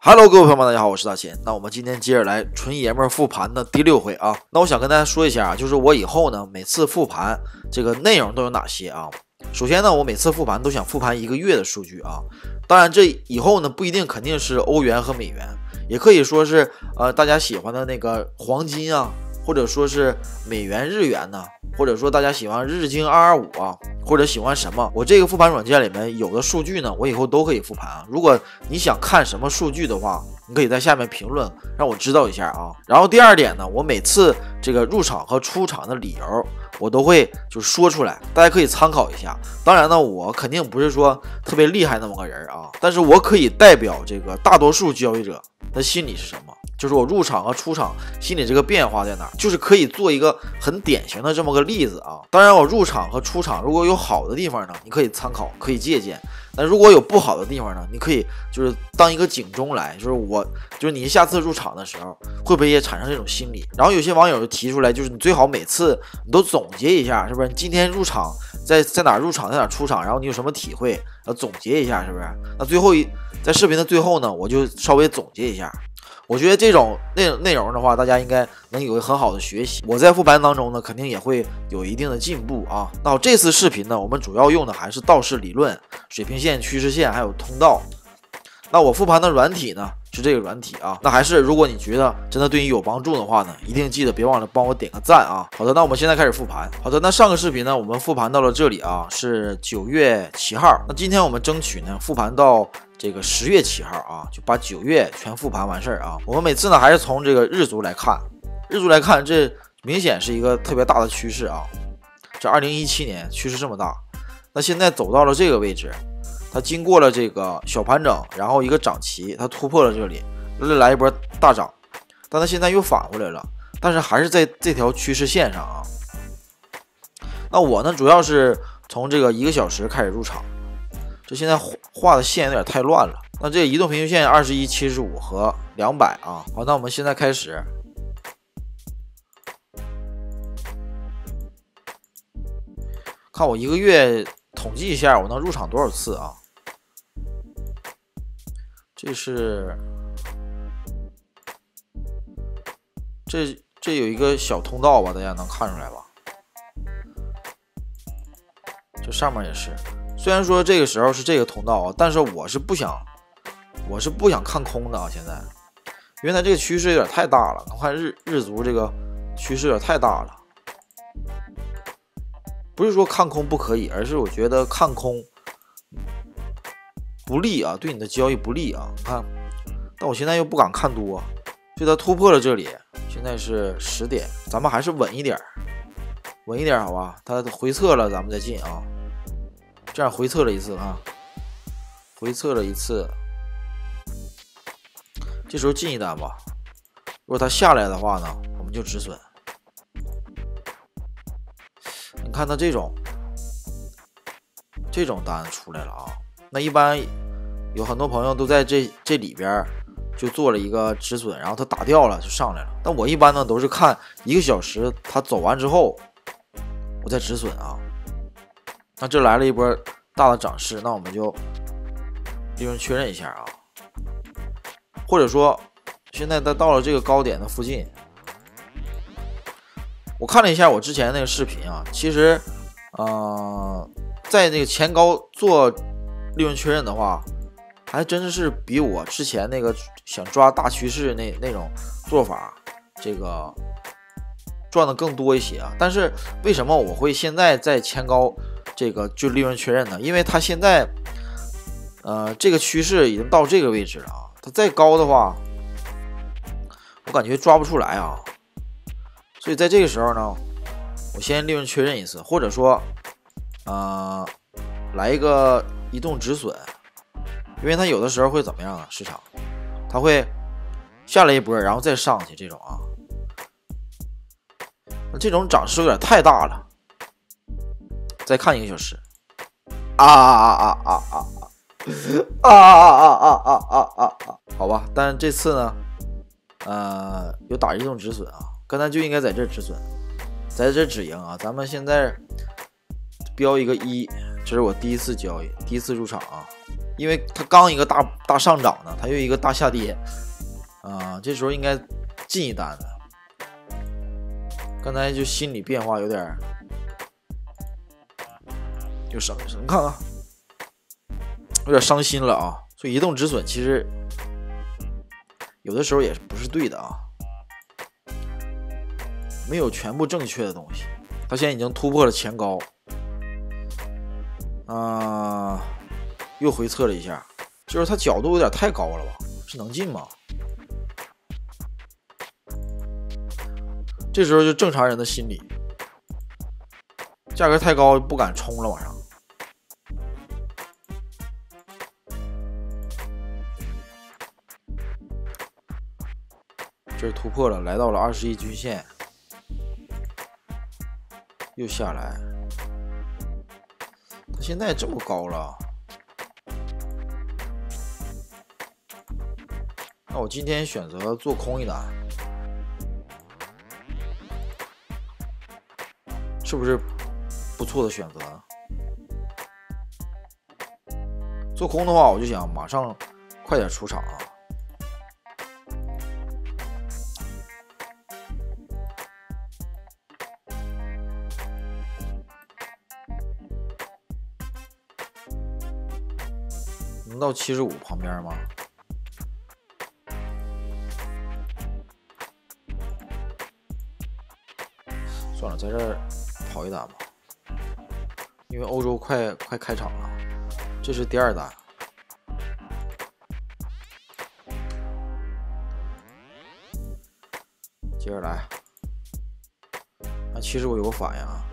Hello， 各位朋友们，大家好，我是大钱。那我们今天接着来纯爷们儿复盘的第6回啊。那我想跟大家说一下啊，就是我以后呢，每次复盘这个内容都有哪些啊？首先呢，我每次复盘都想复盘1个月的数据啊。当然，这以后呢不一定肯定是欧元和美元，也可以说是大家喜欢的那个黄金啊，或者说是美元、日元呢，或者说大家喜欢日经225啊，或者喜欢什么，我这个复盘软件里面有的数据呢，我以后都可以复盘啊。如果你想看什么数据的话，你可以在下面评论让我知道一下啊。然后第二点呢，我每次这个入场和出场的理由我都会就是说出来，大家可以参考一下。当然呢，我肯定不是说特别厉害那么个人啊，但是我可以代表这个大多数交易者的心理是什么，就是我入场和出场心理这个变化在哪，就是可以做一个很典型的这么个例子啊。当然我入场和出场如果有好的地方呢，你可以参考，可以借鉴。那如果有不好的地方呢，你可以就是当一个警钟来，就是你下次入场的时候会不会也产生这种心理。然后有些网友就提出来，就是你最好每次你都总结一下，是不是？你今天入场在哪入场，在哪出场，然后你有什么体会，总结一下，是不是？那最后在视频的最后呢，我就稍微总结一下。我觉得这种内容的话，大家应该能有一个很好的学习。我在复盘当中呢，肯定也会有一定的进步啊。那这次视频呢，我们主要用的还是道氏理论、水平线、趋势线还有通道。那我复盘的软体呢，是这个软体啊。那还是如果你觉得真的对你有帮助的话呢，一定记得别忘了帮我点个赞啊。好的，那我们现在开始复盘。好的，那上个视频呢，我们复盘到了这里啊，是9月7号。那今天我们争取呢复盘到这个10月7号啊，就把9月全复盘完事儿啊。我们每次呢还是从这个日足来看，这明显是一个特别大的趋势啊。这2017年趋势这么大，那现在走到了这个位置，它经过了这个小盘整，然后一个涨旗，它突破了这里，来一波大涨，但它现在又返回来了，但是还是在这条趋势线上啊。那我呢主要是从这个1个小时开始入场，这现在画的线有点太乱了。那这移动平均线21、75和200啊。好，那我们现在开始。看我1个月统计一下，我能入场多少次啊？这有一个小通道吧，大家能看出来吧？这上面也是。虽然说这个时候是这个通道啊，但是我是不想看空的啊。现在，因为它这个趋势有点太大了，我看日足这个趋势有点太大了。不是说看空不可以，而是我觉得看空不利啊，对你的交易不利啊。你看，但我现在又不敢看多，所以它突破了这里，现在是10点，咱们还是稳一点好吧？它回撤了，咱们再进啊。这样回撤了一次啊，回撤了一次，这时候进一单吧。如果它下来的话呢，我们就止损。你看它这种单出来了啊，那一般有很多朋友都在这里边就做了一个止损，然后它打掉了就上来了。但我一般呢都是看1个小时它走完之后，我再止损啊。那这来了一波大的涨势，那我们就利润确认一下啊，或者说现在它到了这个高点的附近。我看了一下我之前那个视频啊，其实在那个前高做利润确认的话，还真的是比我之前那个想抓大趋势那种做法这个赚的更多一些啊。但是为什么我会现在在前高这个就利润确认呢？因为它现在这个趋势已经到这个位置了啊，它再高的话我感觉抓不出来啊。所以在这个时候呢，我先利润确认一次，或者说来一个移动止损。因为它有的时候会怎么样呢？市场它会下来一波，然后再上去这种啊。这种涨势有点太大了。再看1个小时，好吧。但是这次呢，有打移动止损啊，刚才就应该在这止损，在这止盈啊。咱们现在标一个1，这是我第一次交易，第一次入场啊。 因为它刚一个大上涨呢，它又一个大下跌啊，这时候应该进一单的。刚才就心理变化有点伤，你看啊，有点伤心了啊。所以移动止损其实有的时候也不是对的啊，没有全部正确的东西。它现在已经突破了前高啊，又回测了一下，就是它角度有点太高了吧？是能进吗？这时候就正常人的心理，价格太高不敢冲了往上。这突破了，来到了21均线，又下来。它现在这么高了，那我今天选择做空一单，是不是不错的选择？做空的话，我就想马上快点出场啊。能到75旁边吗？算了，在这儿跑一单吧，因为欧洲快开场了。这是第二单，接着来。那75有个反应啊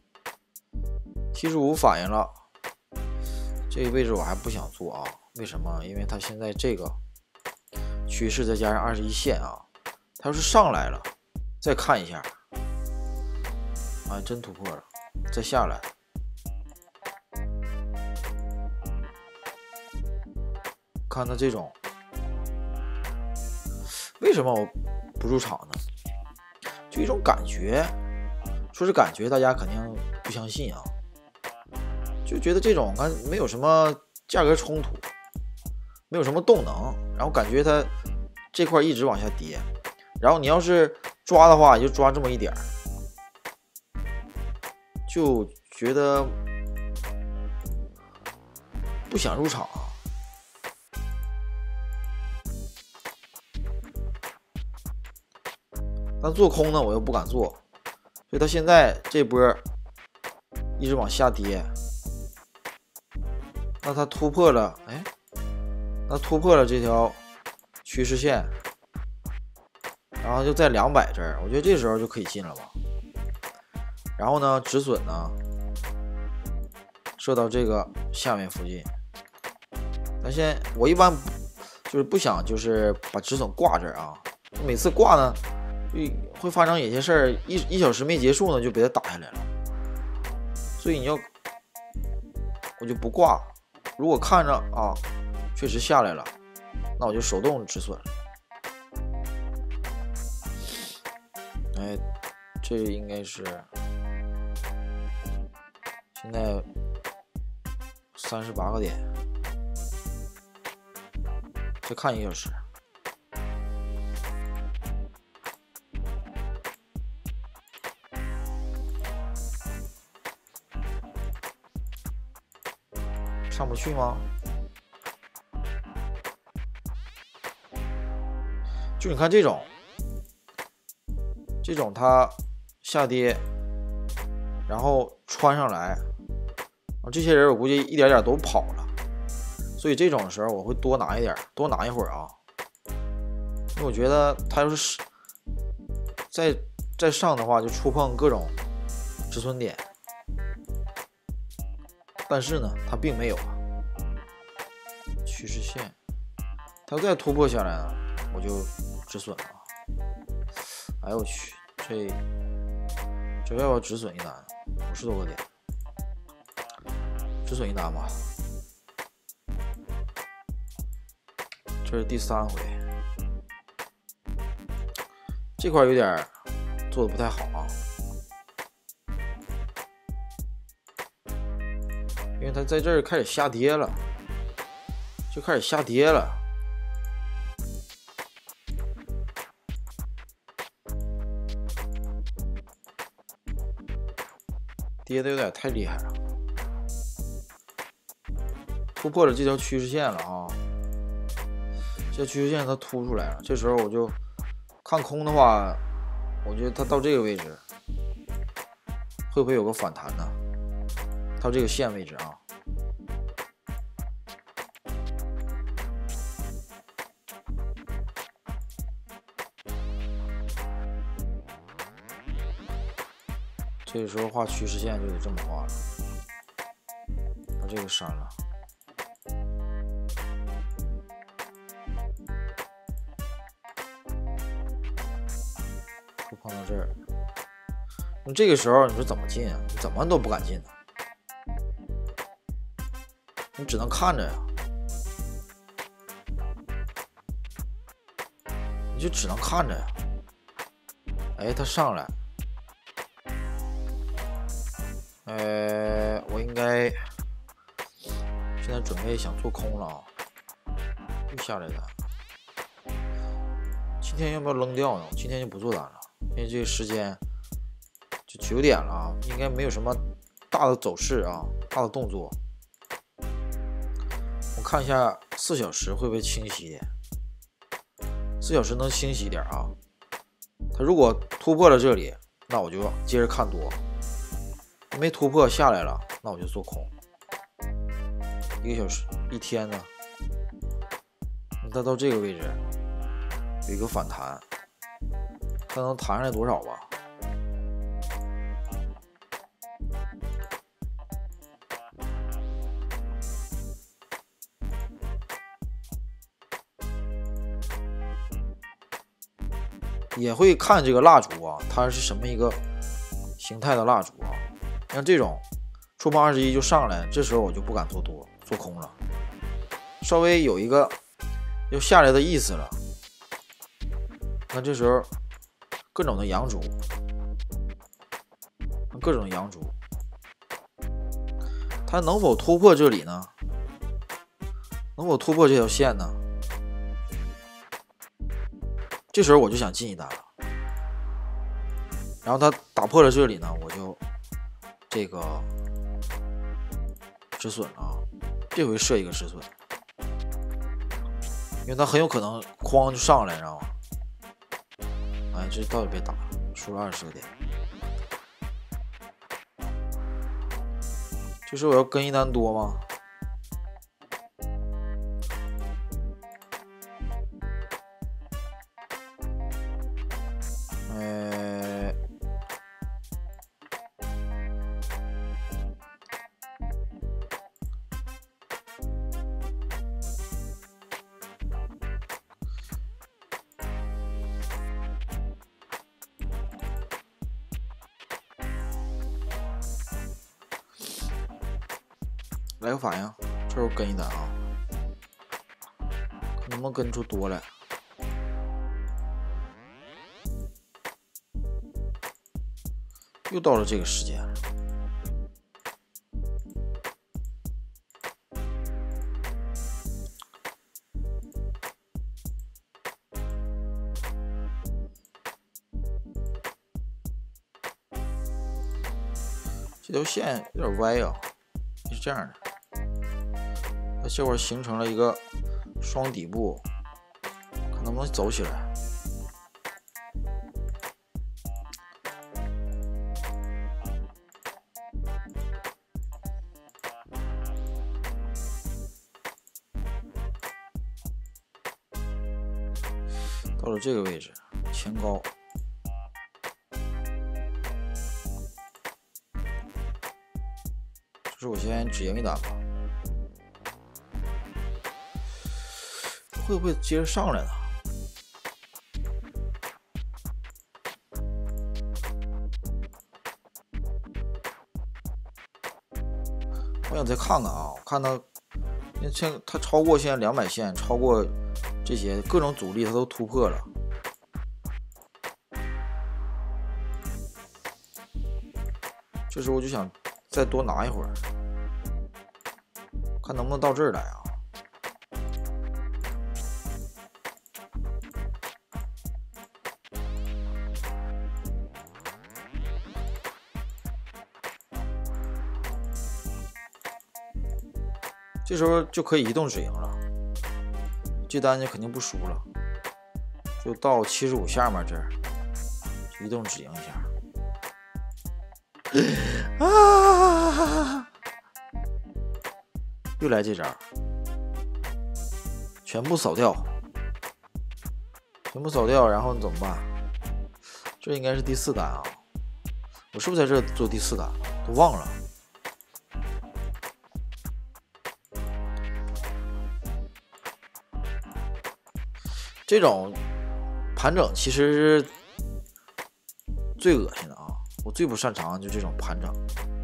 ，75反应了。这个位置我还不想做啊，为什么？因为它现在这个趋势再加上21线啊，它要是上来了，再看一下，啊，真突破了，再下来，看它这种，为什么我不入场呢？就一种感觉，说是感觉，大家肯定不相信啊。就觉得这种没有什么价格冲突，没有什么动能，然后感觉它这块一直往下跌，然后你要是抓的话，也就抓这么一点，就觉得不想入场啊。但做空呢，我又不敢做，所以它现在这波一直往下跌。那它突破了，哎，那突破了这条趋势线，然后就在200这儿，我觉得这时候就可以进了吧。然后呢，止损呢设到这个下面附近。但现在我一般就是不想就是把止损挂这儿啊，每次挂呢会发生有些事儿，一小时没结束呢就被它打下来了，所以我就不挂。如果看着啊，确实下来了，那我就手动止损了。哎，这应该是现在38个点，再看1小时。上不去吗？就你看这种它下跌，然后穿上来，这些人我估计一点点都跑了，所以这种时候我会多拿一点，多拿一会儿啊，因为我觉得它要是再上的话，就触碰各种止损点。但是呢，它并没有啊，趋势线，它再突破下来呢，我就止损了。哎呦我去，这要不要止损一单？50多个点，止损一单吧。这是第3回，这块有点做的不太好啊。因为它在这儿开始下跌了， 就开始下跌了。跌的有点太厉害了，突破了这条趋势线了啊！这趋势线它突出来了，这时候我就看空的话，我觉得它到这个位置会不会有个反弹呢？到这个线位置啊，这个时候画趋势线就得这么画了，把这个删了。碰到这儿，那这个时候你说怎么进啊？你怎么都不敢进呢？你只能看着呀，你就只能看着呀。哎，它上来，我应该现在准备想做空了啊，又下来单。今天要不要扔掉呢？今天就不做单了，因为这个时间就9点了啊，应该没有什么大的走势啊，大的动作。我看一下4小时会不会清晰点，4小时能清晰点啊。它如果突破了这里，那我就接着看多；没突破下来了，那我就做空。1个小时一天呢，它到这个位置有一个反弹，看能弹上来多少吧。也会看这个蜡烛啊，它是什么一个形态的蜡烛啊？像这种触碰21就上来，这时候我就不敢做多，做空了，稍微有一个要下来的意思了。那这时候各种的阳烛，各种阳烛，它能否突破这里呢？能否突破这条线呢？这时候我就想进一单了，然后它打破了这里呢，我就这个止损啊，这回设一个止损，因为它很有可能哐就上来，你知道吗？哎，这到底别打了，输了20个点。这时候我要跟一单多吗？来个反应，这时候跟一单啊，看能不能跟出多来。又到了这个时间了，这条线有点歪啊，是这样的。它这会儿形成了一个双底部，看能不能走起来。到了这个位置，前高，就是我先止盈一单吧。会不会接着上来呢？我想再看看啊，我看它，因为它超过现在200线，超过这些各种阻力，它都突破了。这时候我就想再多拿一会儿，看能不能到这儿来啊。 这时候就可以移动止盈了，这单就肯定不输了，就到75下面这儿移动止盈一下。啊！又来这招，全部扫掉，全部扫掉，然后你怎么办？这应该是第4单啊，我是不是在这做第4单？都忘了。这种盘整其实是最恶心的啊，我最不擅长就这种盘整。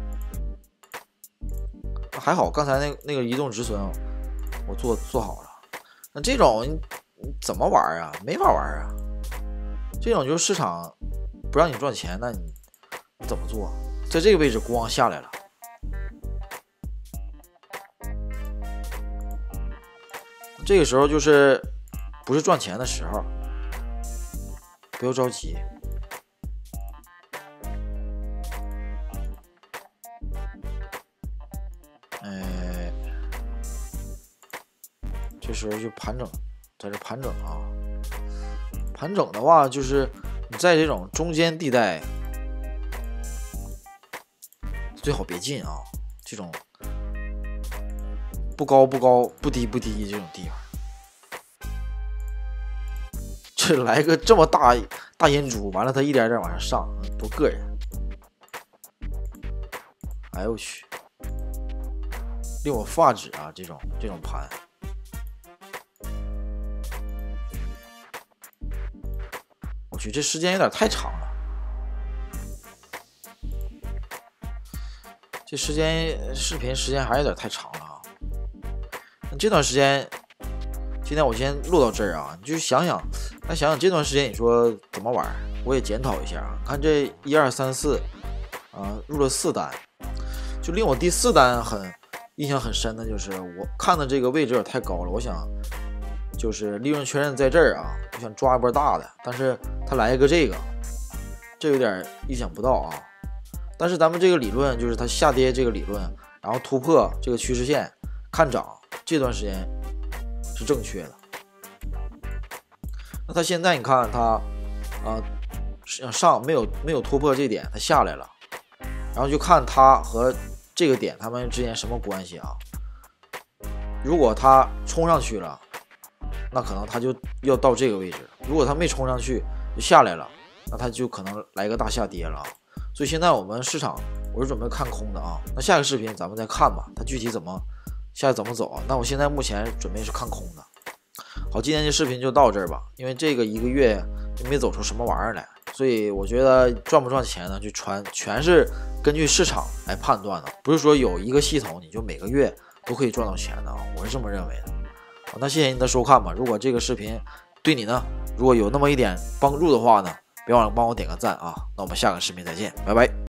还好刚才那个移动止损我做好了。那这种你怎么玩啊？没法玩啊！这种就是市场不让你赚钱，那你怎么做？在这个位置咣下来了，这个时候就是不是赚钱的时候，不要着急。这时候就盘整，在这盘整啊。盘整的话，就是你在这种中间地带最好别进啊，这种不高不高，不低不低这种地方。这来个这么大阴珠，完了它一点点往上上，多膈人！哎呦我去，令我发指啊！这种盘。我去，这时间有点太长了。这视频时间还有点太长了啊。那这段时间，今天我先录到这儿啊。你就想想这段时间你说怎么玩？我也检讨一下啊。看这1、2、3、4啊，入了4单，就令我第4单印象很深的就是我看的这个位置有点太高了，我想就是利润确认在这儿啊，我想抓一波大的，但是他来一个这有点意想不到啊。但是咱们这个理论就是它下跌这个理论，然后突破这个趋势线看涨，这段时间是正确的。那它现在你看它上没有突破这点，它下来了，然后就看它和这个点它们之间什么关系啊？如果它冲上去了，那可能它就要到这个位置；如果它没冲上去就下来了，那它就可能来个大下跌了。所以现在我们市场我是准备看空的啊。那下个视频咱们再看吧，它具体下来怎么走啊？那我现在目前准备是看空的。好，今天这视频就到这儿吧，因为这个1个月也没走出什么玩意儿来，所以我觉得赚不赚钱呢，就全是根据市场来判断的，不是说有一个系统你就每个月都可以赚到钱的啊，我是这么认为的。好，那谢谢你的收看吧。如果这个视频对你呢，如果有那么一点帮助的话呢，别忘了帮我点个赞啊。那我们下个视频再见，拜拜。